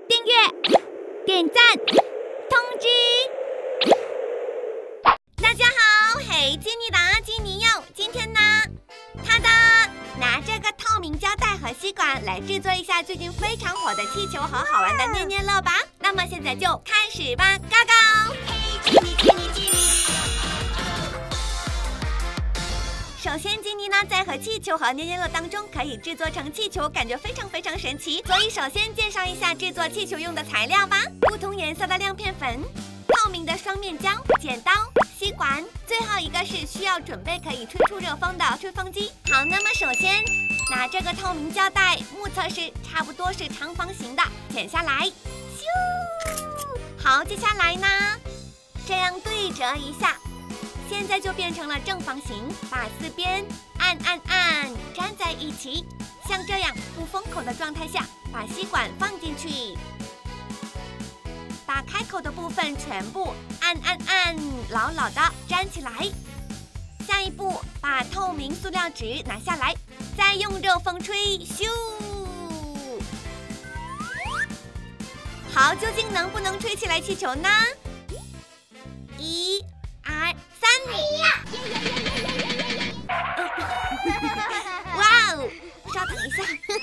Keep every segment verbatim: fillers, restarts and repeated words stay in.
订阅、点赞、通知。大家好，嘿，基尼达基尼柚，今天呢，他的拿这个透明胶带和吸管来制作一下最近非常火的气球和好玩的捏捏乐吧。那么现在就开始吧，高高。嘿，基尼基尼基尼。首先，基尼呢在和气球和捏捏乐当中可以制作成气球，感觉非常非常神奇。所以首先介绍一下制作气球用的材料吧：不同颜色的亮片粉、透明的双面胶、剪刀、吸管，最后一个是需要准备可以吹出热风的吹风机。好，那么首先拿这个透明胶带，目测是差不多是长方形的，剪下来，咻。好，接下来呢，这样对折一下。现在就变成了正方形，把四边按按按粘在一起，像这样不封口的状态下，把吸管放进去，把开口的部分全部按按按牢牢的粘起来。下一步，把透明塑料纸拿下来，再用热风吹，咻！好，究竟能不能吹起来气球呢？一、二。哇哦！稍等一下。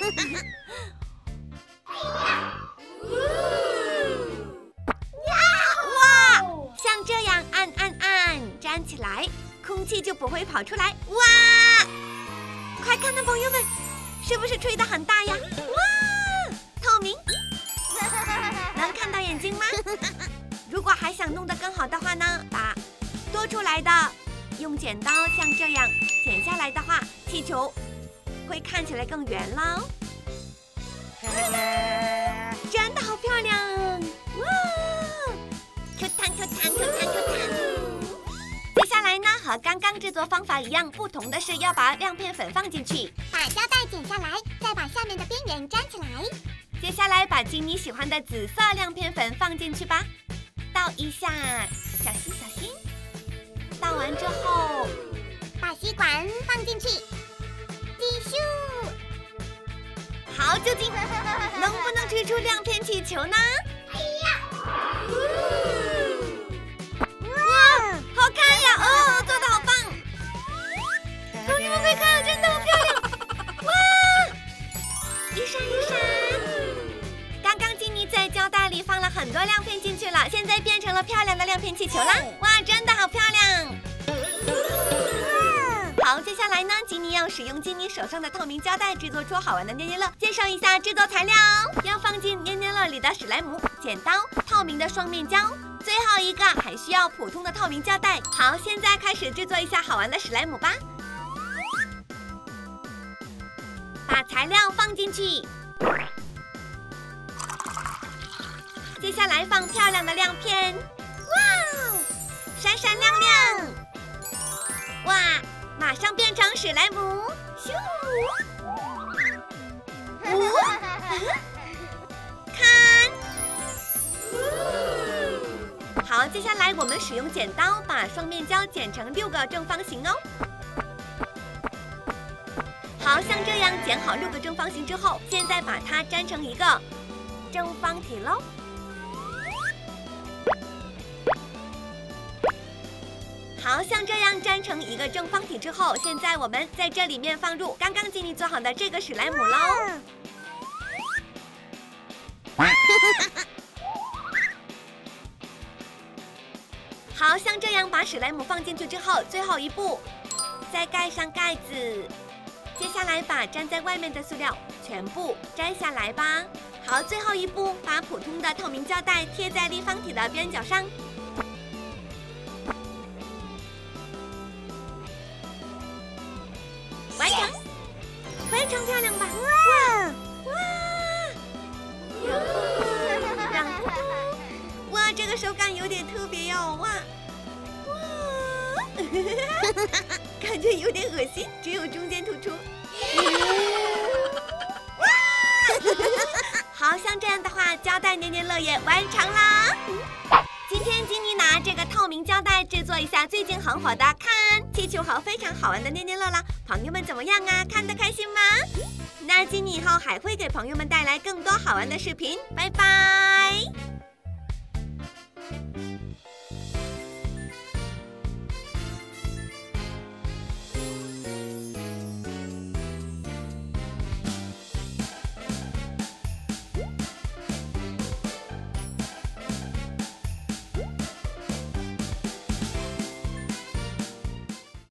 哇！像这样按按按粘起来，空气就不会跑出来。哇！快看呐，朋友们，是不是吹得很大呀？哇！透明，能看到眼睛吗？如果还想弄得更好的话呢，把多出来的用剪刀像这样剪下来的话，气球会看起来更圆喽。真的好漂亮！哇 ！Q 弹 Q 弹 Q 弹 Q 弹。接下来呢，和刚刚制作方法一样，不同的是要把亮片粉放进去， 把胶带剪下来，再把下面的边缘粘起来。 接下来把基尼喜欢的紫色亮片粉放进去吧，倒一下，小心小心。倒完之后， 把吸管放进去，继续。 好，究竟能不能吹出亮片气球呢？ 哎呀！ 哇，好看呀！哦，做得好棒！同学们快看，真的好漂亮！哇，一闪一闪。刚刚基尼在胶带里放了很多亮片进去了，现在变成了漂亮的亮片气球啦！哇，真的好漂亮！好，接下来呢，基尼要使用基尼手上的透明胶带制作出好玩的捏捏乐。介绍一下制作材料：要放进捏捏乐里的史莱姆、剪刀、透明的双面胶，最后一个还需要普通的透明胶带。好，现在开始制作一下好玩的史莱姆吧。把材料放进去，接下来放漂亮的亮片，哇，闪闪亮亮，哇！马上变成史莱姆，咻！哦，看，好，接下来我们使用剪刀把双面胶剪成六个正方形哦。好，像这样剪好六个正方形之后，现在把它粘成一个正方体喽。好，像这样粘成一个正方体之后，现在我们在这里面放入刚刚基尼做好的这个史莱姆喽。好，像这样把史莱姆放进去之后，最后一步再盖上盖子。接下来把粘在外面的塑料全部摘下来吧。好，最后一步把普通的透明胶带贴在立方体的边角上。完成，非常漂亮吧？哇哇！然后，然后，哇，这个手感有点特别哟！哇哇，感觉有点恶心，只有中间突出。好，像这样的话，胶带捏捏乐也完成啦。 今天金妮拿这个透明胶带制作一下最近很火的看气球和非常好玩的捏捏乐啦，朋友们怎么样啊？看得开心吗？那金妮以后还会给朋友们带来更多好玩的视频，拜拜。